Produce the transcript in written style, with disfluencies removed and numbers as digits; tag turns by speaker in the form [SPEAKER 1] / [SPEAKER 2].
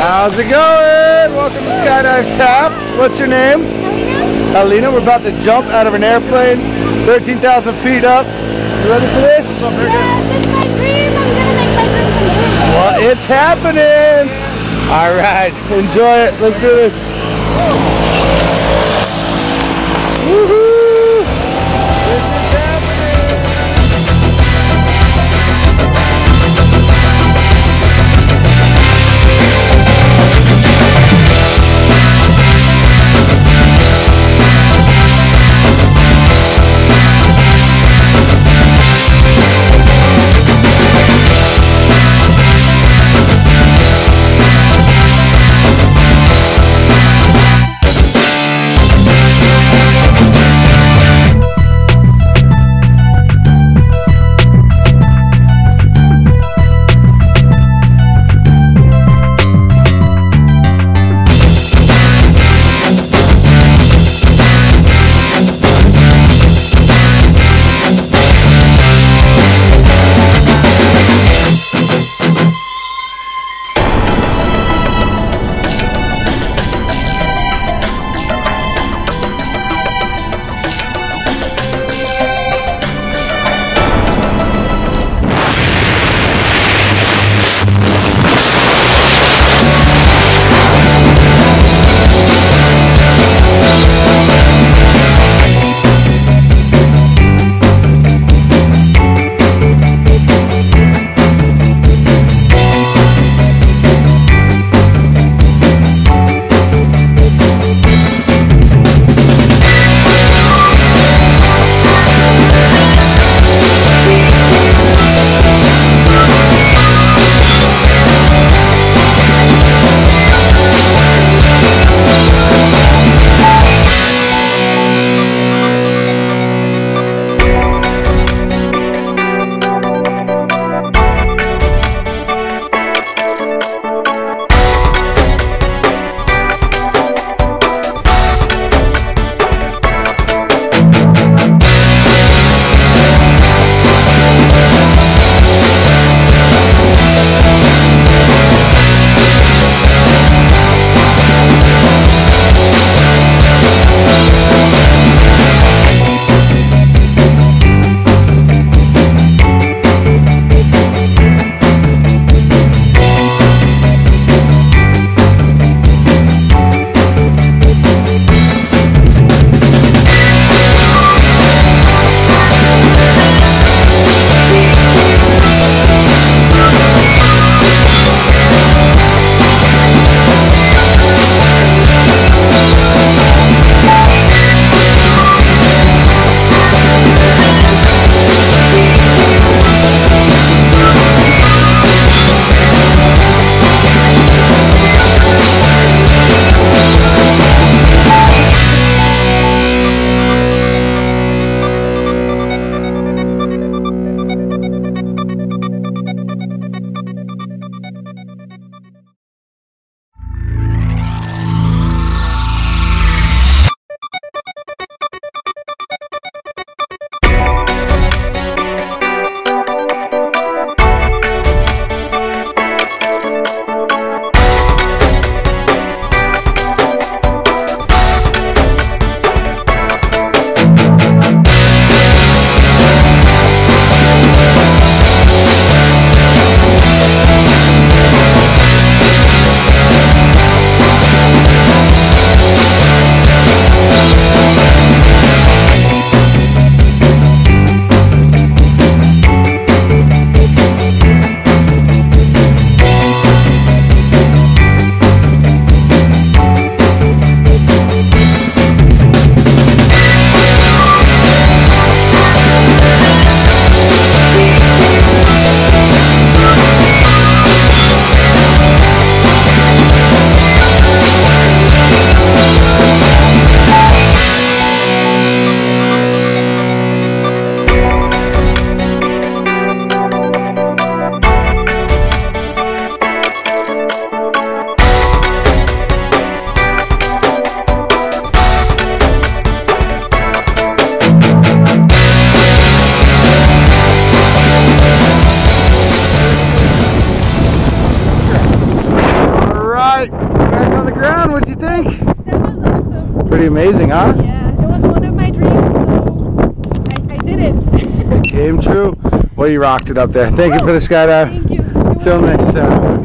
[SPEAKER 1] How's it going? Welcome to Skydive Taft. What's your name? Alina. We're about to jump out of an airplane, 13,000 feet up. You ready for this?
[SPEAKER 2] Yes, it's my dream. I'm gonna make my dream come true.
[SPEAKER 1] Well, it's happening. All right, enjoy it. Let's do this. Woohoo! This is happening. pretty amazing, huh?
[SPEAKER 2] Yeah, it was one of my dreams, so I did it.
[SPEAKER 1] It came true. Well, you rocked it up there. Thank you for the skydive.
[SPEAKER 2] Thank you.
[SPEAKER 1] Till next time.